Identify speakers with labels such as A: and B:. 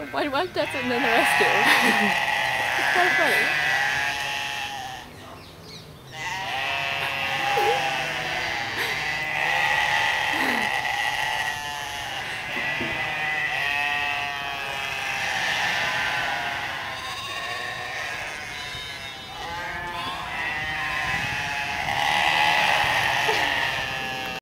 A: One does it and then the rest do. It's kind of funny.